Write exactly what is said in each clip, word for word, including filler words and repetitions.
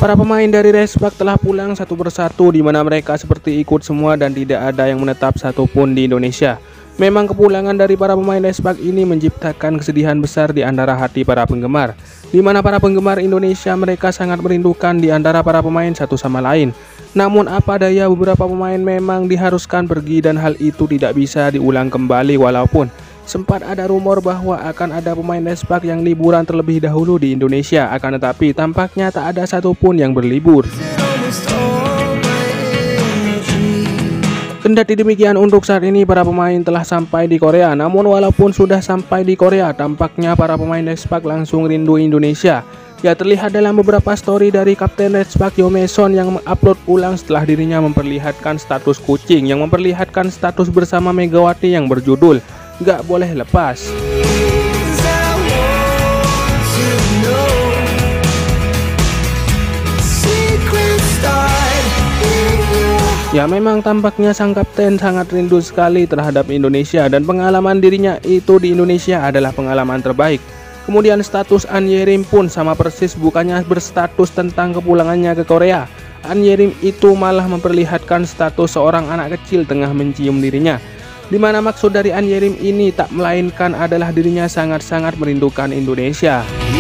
Para pemain dari Redspaq telah pulang satu persatu, di mana mereka seperti ikut semua dan tidak ada yang menetap satupun di Indonesia. Memang kepulangan dari para pemain Redspaq ini menciptakan kesedihan besar di antara hati para penggemar, di mana para penggemar Indonesia mereka sangat merindukan di antara para pemain satu sama lain. Namun apa daya, beberapa pemain memang diharuskan pergi dan hal itu tidak bisa diulang kembali, walaupun sempat ada rumor bahwa akan ada pemain Redspaq yang liburan terlebih dahulu di Indonesia, akan tetapi tampaknya tak ada satupun yang berlibur. Kendati demikian, untuk saat ini para pemain telah sampai di Korea. Namun walaupun sudah sampai di Korea, tampaknya para pemain Redspaq langsung rindu Indonesia. Ya, terlihat dalam beberapa story dari Kapten Redspaq Yo Mason yang mengupload ulang setelah dirinya memperlihatkan status kucing yang memperlihatkan status bersama Megawati yang berjudul "Gak boleh lepas". Ya, memang tampaknya sang kapten sangat rindu sekali terhadap Indonesia dan pengalaman dirinya itu di Indonesia adalah pengalaman terbaik. Kemudian status An Yerim pun sama persis, bukannya berstatus tentang kepulangannya ke Korea. An Yerim itu malah memperlihatkan status seorang anak kecil tengah mencium dirinya, di mana maksud dari An Yerim ini tak melainkan adalah dirinya sangat-sangat merindukan Indonesia.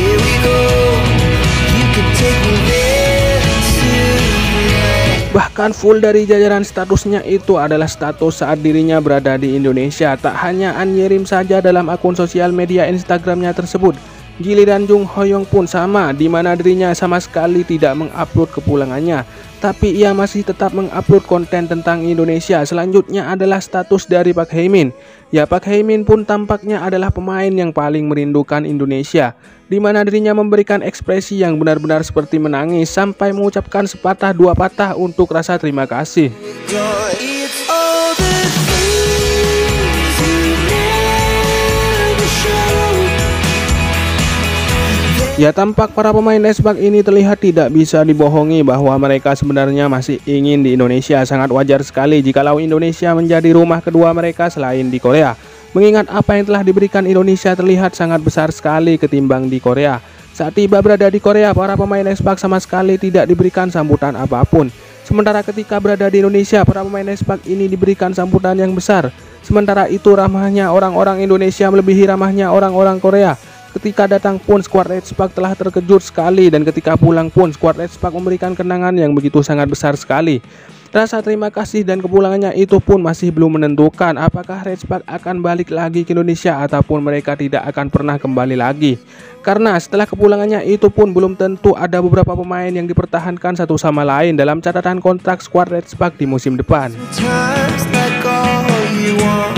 Bahkan full dari jajaran statusnya itu adalah status saat dirinya berada di Indonesia. Tak hanya An Yerim saja dalam akun sosial media Instagramnya tersebut, giliran Jung Hoyong pun sama, di mana dirinya sama sekali tidak mengupload kepulangannya, tapi ia masih tetap mengupload konten tentang Indonesia. Selanjutnya adalah status dari Park Hae-min. Ya, Park Hae-min pun tampaknya adalah pemain yang paling merindukan Indonesia, di mana dirinya memberikan ekspresi yang benar-benar seperti menangis sampai mengucapkan sepatah dua patah untuk rasa terima kasih. Ya, tampak para pemain Redspaq ini terlihat tidak bisa dibohongi bahwa mereka sebenarnya masih ingin di Indonesia. Sangat wajar sekali jikalau Indonesia menjadi rumah kedua mereka selain di Korea, mengingat apa yang telah diberikan Indonesia terlihat sangat besar sekali ketimbang di Korea. Saat tiba berada di Korea, para pemain Redspaq sama sekali tidak diberikan sambutan apapun. Sementara ketika berada di Indonesia, para pemain Redspaq ini diberikan sambutan yang besar. Sementara itu ramahnya orang-orang Indonesia melebihi ramahnya orang-orang Korea. Ketika datang pun skuad Redspaq telah terkejut sekali, dan ketika pulang pun skuad Redspaq memberikan kenangan yang begitu sangat besar sekali. Rasa terima kasih dan kepulangannya itu pun masih belum menentukan apakah Redspaq akan balik lagi ke Indonesia ataupun mereka tidak akan pernah kembali lagi. Karena setelah kepulangannya itu pun belum tentu ada beberapa pemain yang dipertahankan satu sama lain dalam catatan kontrak skuad Redspaq di musim depan.